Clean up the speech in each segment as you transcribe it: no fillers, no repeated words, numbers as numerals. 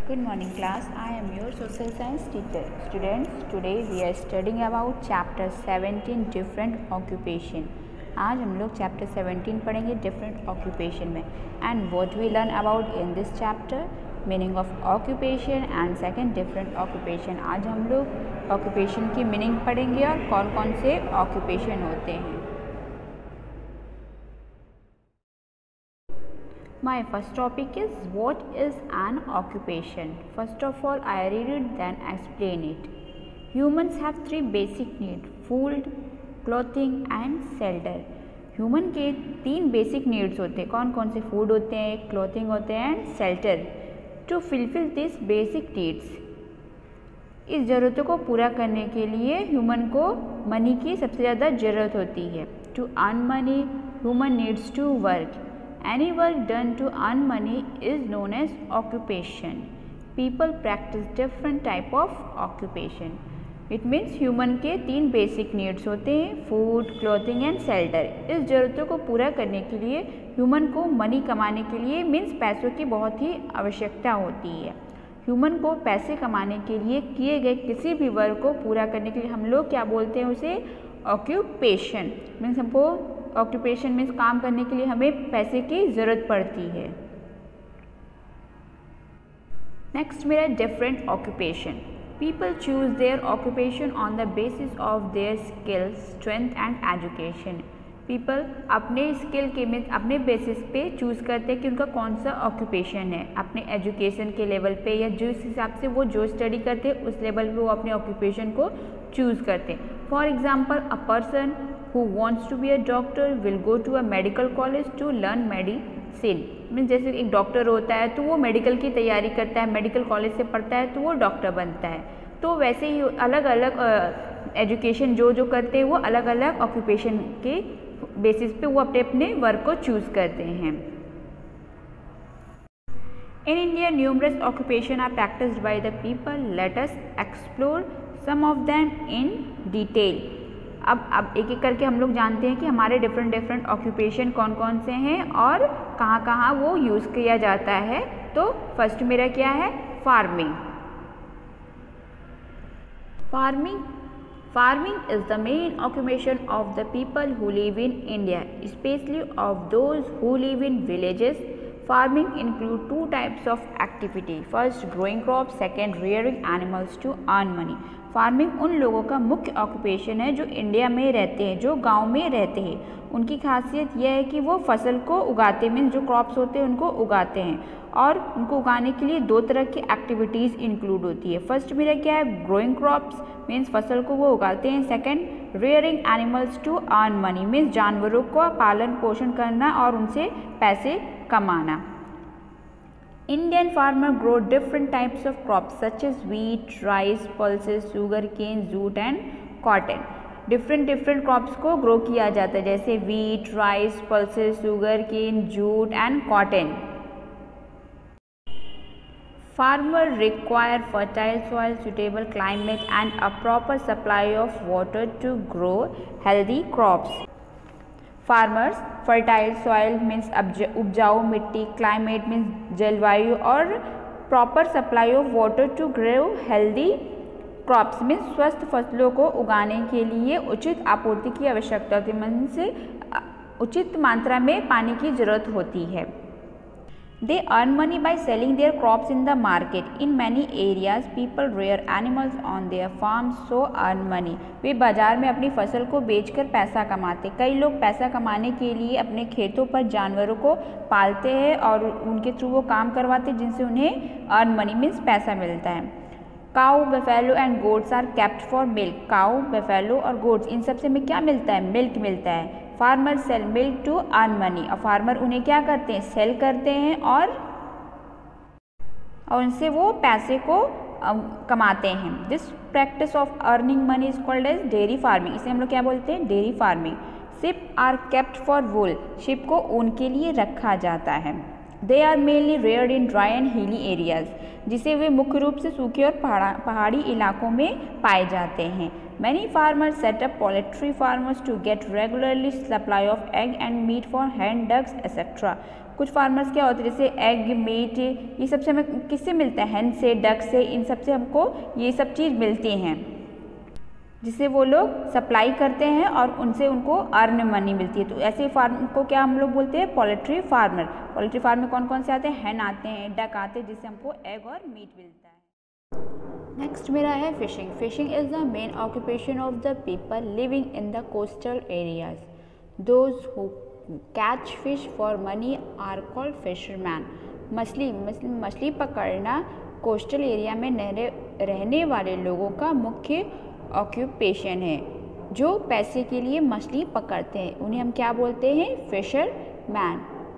Good morning class, I am your social science teacher. Students, today we are studying about chapter 17 different occupation. आज हम लोग chapter 17 पढ़ेंगे different occupation में. And what we learn about in this chapter, meaning of occupation and second different occupation. आज हम लोग occupation की meaning पढ़ेंगे और कौन कौन से occupation होते हैं. My first topic is what is an occupation. First of all, I read it then explain it. Humans have three basic needs: food, clothing and shelter. Human के तीन basic needs होते हैं. कौन कौन से food होते हैं, clothing होते हैं and shelter. To fulfill these basic needs, इस ज़रूरतों को पूरा करने के लिए ह्यूमन को मनी की सबसे ज़्यादा ज़रूरत होती है. To earn money, human needs to work. Any work done to earn money is known as occupation. People practice different type of occupation. It means human के तीन basic needs होते हैं: food, clothing and shelter. इस ज़रूरतों को पूरा करने के लिए human को मनी कमाने के लिए means पैसों की बहुत ही आवश्यकता होती है. ह्यूमन को पैसे कमाने के लिए किए गए किसी भी वर्क को पूरा करने के लिए हम लोग क्या बोलते हैं, उसे ऑक्यूपेशन. मीन्स हमको ऑक्यूपेशन मीन्स काम करने के लिए हमें पैसे की ज़रूरत पड़ती है. नेक्स्ट मेरा different occupation. People choose their occupation on the basis of their skills, strength and education. People अपने स्किल के में अपने बेसिस पे चूज़ करते हैं कि उनका कौन सा ऑक्यूपेशन है. अपने एजुकेशन के लेवल पे या जिस हिसाब से वो जो स्टडी करते हैं उस लेवल पे वो अपने ऑक्यूपेशन को चूज़ करते हैं. For example, a person who wants to be a doctor will go to a medical college to learn medicine. Means जैसे एक डॉक्टर होता है तो वो मेडिकल की तैयारी करता है, मेडिकल कॉलेज से पढ़ता है तो वो डॉक्टर बनता है. तो वैसे ही अलग अलग एजुकेशन जो करते हैं वो अलग अलग ऑक्यूपेशन के बेसिस पे वो अपने अपने वर्क को चूज़ करते हैं. In India, numerous occupations are practiced by the people. Let us explore some of them in detail. अब एक एक करके हम लोग जानते हैं कि हमारे डिफरेंट ऑक्यूपेशन कौन कौन से हैं और कहाँ कहाँ वो यूज़ किया जाता है. तो फर्स्ट मेरा क्या है, farming. Farming is the main occupation of the people who live in India, specially of those who live in villages. Farming include two types of activity. First, growing crops. Second, rearing animals to earn money. Farming उन लोगों का मुख्य occupation है जो India में रहते हैं, जो गांव में रहते हैं. उनकी खासियत यह है कि वो फसल को उगाते हैं, मीन्स जो क्रॉप्स होते हैं उनको उगाते हैं. और उनको उगाने के लिए दो तरह की एक्टिविटीज़ इंक्लूड होती है. फर्स्ट मेरा क्या है, ग्रोइंग क्रॉप्स मीन्स फसल को वो उगाते हैं. Second, rearing animals to earn money means जानवरों को पालन पोषण करना और उनसे पैसे कमाना. Indian farmer grow different types of crops such as wheat, rice, pulses, sugarcane, jute and cotton. different crops को grow किया जाता है जैसे wheat, rice, pulses, sugarcane, jute and cotton. Farmer require fertile soil, suitable climate and a proper supply of water to grow healthy crops. Farmers fertile soil means उपजाऊ मिट्टी, climate means जलवायु और proper supply of water to grow healthy crops means स्वस्थ फसलों को उगाने के लिए उचित आपूर्ति की आवश्यकता होती है. मीन्स उचित मात्रा में पानी की जरूरत होती है. They earn money by selling their crops in the market. In many areas, people rear animals on their farms, so earn money. वे बाजार में अपनी फसल को बेचकर पैसा कमाते. कई लोग पैसा कमाने के लिए अपने खेतों पर जानवरों को पालते हैं और उनके थ्रू वो काम करवाते हैं जिनसे उन्हें अर्न मनी मीन्स पैसा मिलता है. Cow, buffalo and goats are kept for milk. Cow, buffalo और गोट्स इन सब से हमें क्या मिलता है, मिल्क मिलता है. Farmer sell milk to earn money. और फार्मर उन्हें क्या करते हैं, सेल करते हैं और उनसे वो पैसे को कमाते हैं. This practice of earning money is called as dairy farming. इसे हम लोग क्या बोलते हैं, dairy farming. Sheep are kept for wool. Sheep को ऊन के लिए रखा जाता है. They are mainly reared in dry and hilly areas, जिसे वे मुख्य रूप से सूखे और पहाड़ी इलाकों में पाए जाते हैं। Many farmers set up poultry farmers to get regularly supply of egg and meat for hen, ducks etcetera. कुछ फार्मर्स क्या होते हैं, जैसे एग, मीट, ये सबसे हमें किससे मिलता है, हैन से, डक से, इन सब से हमको ये सब चीज़ मिलती हैं, जिसे वो लोग सप्लाई करते हैं और उनसे उनको अर्न मनी मिलती है। तो ऐसे फार्म को क्या हम लोग बोलते हैं, पोल्ट्री फार्मर। पोल्ट्री फार्म में कौन कौन से आते हैं, हैन आते हैं, डक आते हैं, जिससे हमको एग और मीट मिलता है। नेक्स्ट मेरा है fishing. Fishing is the main occupation of the people living in the coastal areas. Those who catch fish for money are called fisherman. मछली पकड़ना कोस्टल एरिया में रहने वाले लोगों का मुख्य ऑक्यूपेशन है, जो पैसे के लिए मछली पकड़ते हैं। उन्हें हम क्या बोलते हैं, fisherman.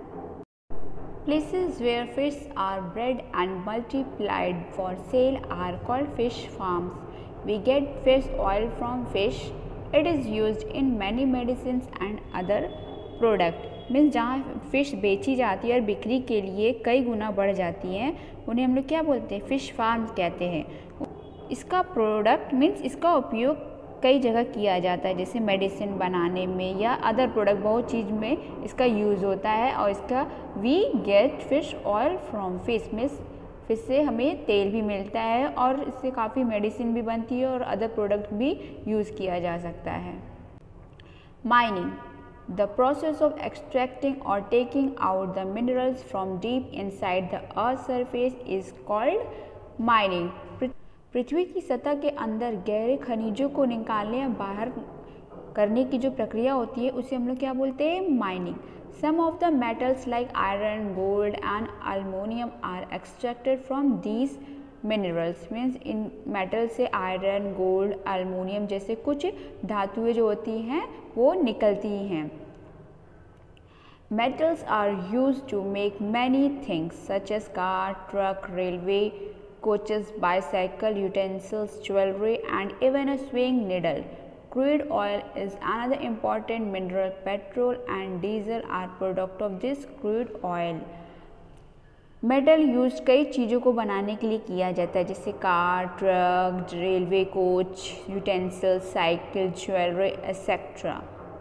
Places where fish are bred and multiplied for sale are called fish farms. We get fish oil from fish. It is used in many medicines and other products. Means जहाँ फ़िश बेची जाती है और बिक्री के लिए कई गुना बढ़ जाती हैं, उन्हें हम लोग क्या बोलते हैं, फ़िश फार्म्स कहते हैं। इसका प्रोडक्ट मीन्स इसका उपयोग कई जगह किया जाता है, जैसे मेडिसिन बनाने में या अदर प्रोडक्ट, बहुत चीज़ में इसका यूज़ होता है। और इसका we get fish oil from fish, means fish से हमें तेल भी मिलता है और इससे काफ़ी मेडिसिन भी बनती है और अदर प्रोडक्ट भी यूज़ किया जा सकता है। Mining, the process of extracting और taking out the minerals from deep inside the earth surface is called mining. पृथ्वी की सतह के अंदर गहरे खनिजों को निकालने या बाहर करने की जो प्रक्रिया होती है, उसे हम लोग क्या बोलते हैं, mining. Some of the metals like iron, gold and aluminium are extracted from these minerals. Means इन मेटल से आयरन, गोल्ड, एल्युमिनियम जैसे कुछ धातुएं जो होती हैं वो निकलती हैं। Metals are used to make many things such as car, truck, railway, coaches, bicycle, utensils, jewelry, and even a sewing needle. Crude oil is another important mineral. Petrol and diesel are product of this crude oil. Metal use कई चीज़ों को बनाने के लिए किया जाता है, जैसे car, truck, railway coach, utensil, cycle, jewellery etcetera.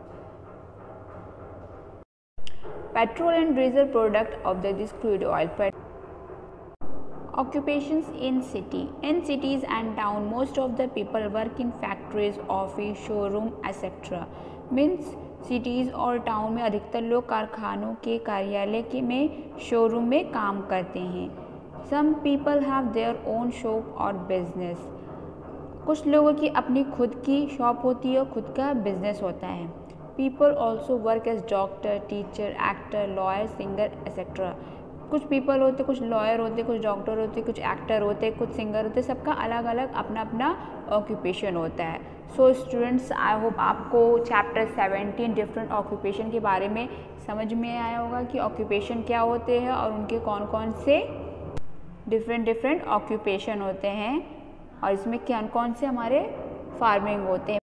Petrol and diesel product of this crude oil. Occupations in city. In cities and town, most of the people work in factories, office, showroom, etc. Means cities और town में अधिकतर लोग कारखानों के कार्यालय के में showroom में काम करते हैं। Some people have their own shop और business. कुछ लोगों की अपनी खुद की शॉप होती है और खुद का बिजनेस होता है। People also work as doctor, teacher, actor, lawyer, singer, etc. कुछ पीपल होते, कुछ लॉयर होते, कुछ डॉक्टर होते, कुछ एक्टर होते, कुछ सिंगर होते, सबका अलग अलग अपना अपना ऑक्यूपेशन होता है। सो स्टूडेंट्स, आई होप आपको चैप्टर 17 डिफरेंट ऑक्यूपेशन के बारे में समझ में आया होगा कि ऑक्यूपेशन क्या होते हैं और उनके कौन कौन से डिफरेंट ऑक्यूपेशन होते हैं और इसमें कौन कौन से हमारे फार्मिंग होते हैं।